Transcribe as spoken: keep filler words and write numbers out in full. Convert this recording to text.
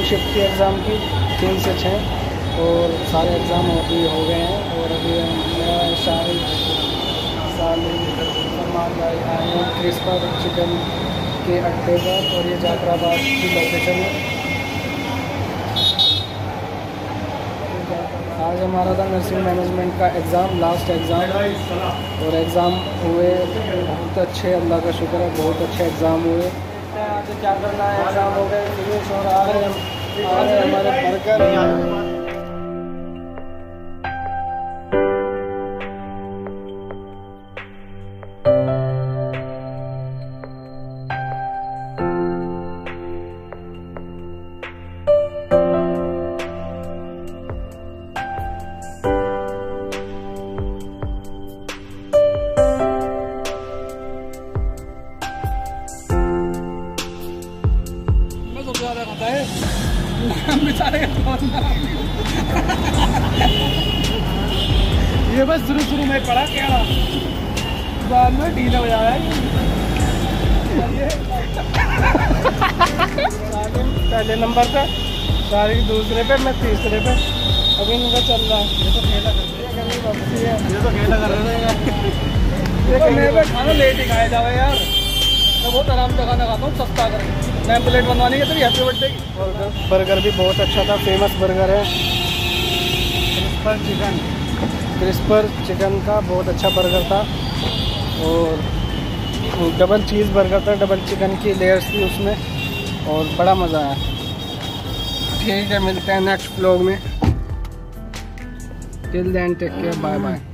Shift थी exam की, तीन से छः, और सारे एग्ज़ाम अभी हो गए हैं। और अभी मैं शाहिद सालिम सलमान भाई आए हैं क्रिस्पर चिकन के अड्डे पर, और ये जाफराबाद की लोकेशन है। आज हमारा था नर्सिंग मैनेजमेंट का एग्ज़ाम, लास्ट एग्ज़ाम, और एग्ज़ाम हुए बहुत अच्छे, अल्लाह का शुक्र है, बहुत अच्छे एग्ज़ाम हुए। आज क्या करना है, एग्ज़ाम हो गए फिनिश, और आ रहे हैं आ रहे हैं हमारे बर्गर। ये बस शुरू शुरू में पड़ा क्या, बाद में ढीला हो जा रहा है। पहले नंबर पे, सारी दूसरे पे, मैं तीसरे पे, अभी इनका चल रहा है। ये तो खेला कर रहे हैं, ये तो खेला कर रहे हैं। मेरे पे खाना लेट ही खाया जावे यार, मैं बहुत आराम से खाना खाता हूँ, सस्ता करके। मैं प्लेट बनवानी है तो हैप्पी बर्थडे। बर्गर बर्गर भी बहुत अच्छा था, फेमस बर्गर है क्रिस्पर चिकन। क्रिस्पर चिकन का बहुत अच्छा बर्गर था, और डबल चीज़ बर्गर था, डबल चिकन की लेयर्स थी उसमें, और बड़ा मज़ा आया। ठीक है, मिलते हैं नेक्स्ट व्लॉग में। Till then take care, bye bye.